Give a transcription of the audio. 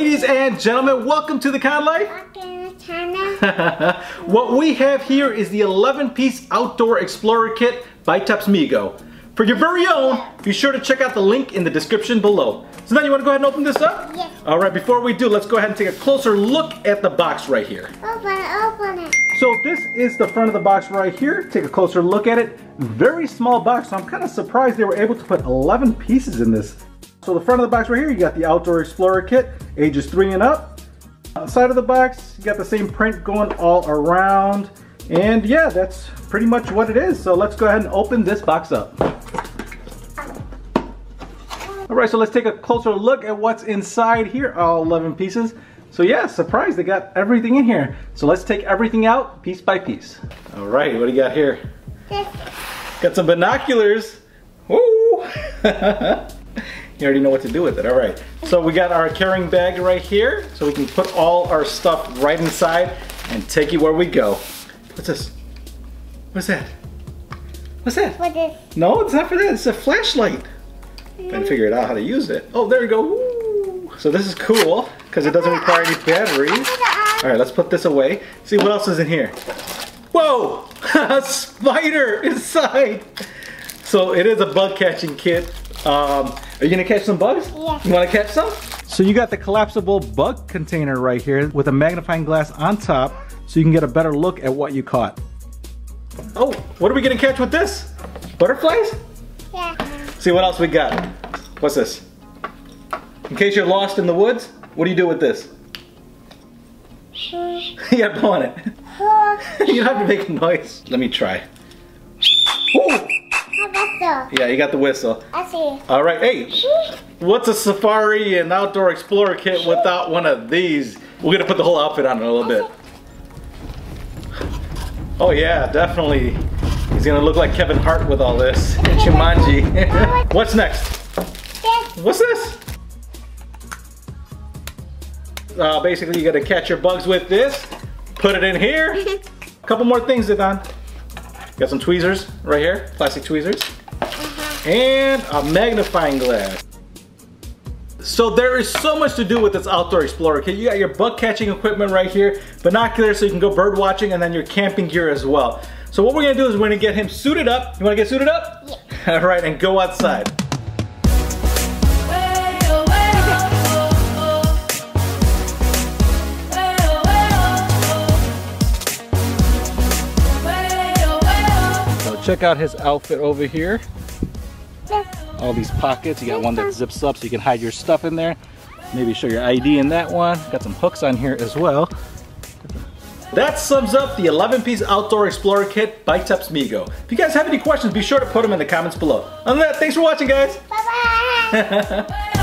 Ladies and gentlemen, welcome to the Con Life. What we have here is the 11-piece Outdoor Explorer Kit by Tepsmigo. For your very own, be sure to check out the link in the description below. So now you want to go ahead and open this up? Yes. Alright, before we do, let's go ahead and take a closer look at the box right here. Open it. So this is the front of the box right here. Take a closer look at it. Very small box, so I'm kind of surprised they were able to put 11 pieces in this. So the front of the box right here, you got the Outdoor Explorer Kit, ages 3 and up. Outside of the box, you got the same print going all around. And yeah, that's pretty much what it is. So let's go ahead and open this box up. Alright, so let's take a closer look at what's inside here, all 11 pieces. So yeah, surprised they got everything in here. So let's take everything out piece by piece. Alright, what do you got here? Got some binoculars. Woo! You already know what to do with it. Alright, so we got our carrying bag right here, so we can put all our stuff right inside and take you where we go. What's this? What's that? What's that? What is? No, it's not for that. It's a flashlight. Trying to figure it out how to use it. Oh, there we go. Woo. So this is cool because it doesn't require any batteries. All right, let's put this away. See what else is in here. Whoa, a spider inside. So it is a bug catching kit. Are you gonna catch some bugs? Yes. You wanna catch some? So you got the collapsible bug container right here with a magnifying glass on top so you can get a better look at what you caught. Oh, what are we gonna catch with this? Butterflies? Yeah. See what else we got. What's this? In case you're lost in the woods, what do you do with this? You gotta blow on it. You don't have to make a noise. Let me try. Ooh. Yeah, you got the whistle. I see. Alright, hey, what's a safari and outdoor explorer kit without one of these? We're gonna put the whole outfit on in a little bit. Oh yeah, definitely. He's gonna look like Kevin Hart with all this. And Jumanji. What's next? What's this? Basically, you gotta catch your bugs with this. Put it in here. A couple more things, Zidane. Got some tweezers right here, plastic tweezers. And a magnifying glass. So there is so much to do with this Outdoor Explorer Kit. You got your bug catching equipment right here, binoculars so you can go bird watching, and then your camping gear as well. So what we're gonna do is we're gonna get him suited up. You wanna get suited up? Yeah. All right, and go outside. So check out his outfit over here. All these pockets. You got one that zips up so you can hide your stuff in there. Maybe show your ID in that one. Got some hooks on here as well. That sums up the 11-piece Outdoor Explorer Kit by Tepsmigo. If you guys have any questions, be sure to put them in the comments below. Other than that, thanks for watching, guys. Bye-bye.